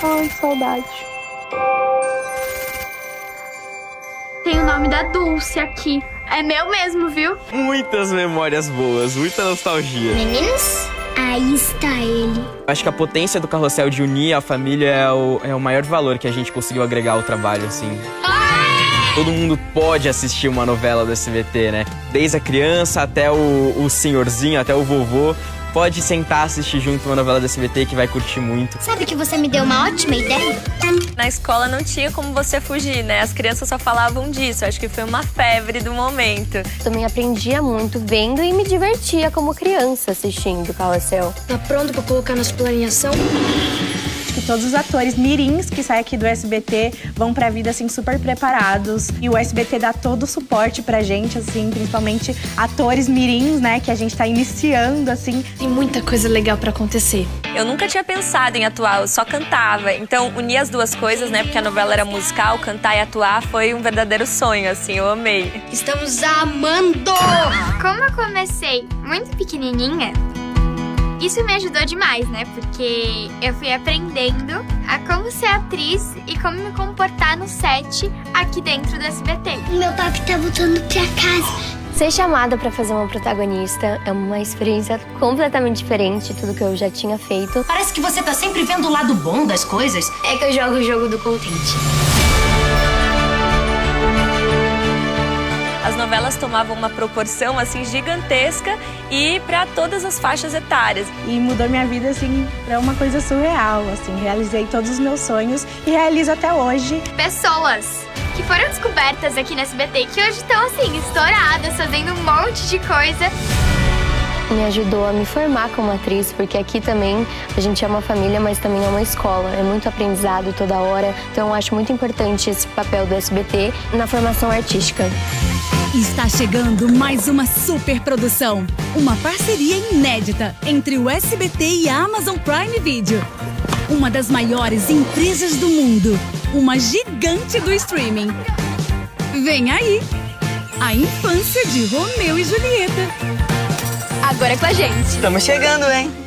Ai, que saudade. Tem o nome da Dulce aqui. É meu mesmo, viu? Muitas memórias boas, muita nostalgia. Meninos, aí está ele. Acho que a potência do Carrossel de unir a família é o maior valor que a gente conseguiu agregar ao trabalho, assim. Todo mundo pode assistir uma novela do SBT, né? Desde a criança até o senhorzinho, até o vovô. Pode sentar, assistir junto uma novela do SBT que vai curtir muito. Sabe que você me deu uma ótima ideia? Na escola não tinha como você fugir, né? As crianças só falavam disso. Acho que foi uma febre do momento. Também aprendia muito vendo e me divertia como criança assistindo o Carrossel. Tá pronto pra colocar nas planeação? Que todos os atores mirins que saem aqui do SBT vão pra vida, assim, super preparados. E o SBT dá todo o suporte pra gente, assim, principalmente atores mirins, né, que a gente tá iniciando, assim. Tem muita coisa legal pra acontecer. Eu nunca tinha pensado em atuar, eu só cantava. Então, unir as duas coisas, né, porque a novela era musical, cantar e atuar foi um verdadeiro sonho, assim, eu amei. Estamos amando! Como eu comecei muito pequenininha, isso me ajudou demais, né? Porque eu fui aprendendo a como ser atriz e como me comportar no set aqui dentro do SBT. Meu papi tá voltando pra casa. Ser chamada para fazer uma protagonista é uma experiência completamente diferente de tudo que eu já tinha feito. Parece que você tá sempre vendo o lado bom das coisas. É que eu jogo o jogo do contente. As novelas tomavam uma proporção, assim, gigantesca e para todas as faixas etárias. E mudou minha vida, assim, pra uma coisa surreal, assim. Realizei todos os meus sonhos e realizo até hoje. Pessoas que foram descobertas aqui no SBT, que hoje estão, assim, estouradas, fazendo um monte de coisa. Me ajudou a me formar como atriz, porque aqui também a gente é uma família, mas também é uma escola. É muito aprendizado toda hora, então eu acho muito importante esse papel do SBT na formação artística. Está chegando mais uma super produção, uma parceria inédita entre o SBT e a Amazon Prime Video. Uma das maiores empresas do mundo, uma gigante do streaming. Vem aí, a infância de Romeu e Julieta. Agora é com a gente. Estamos chegando, hein?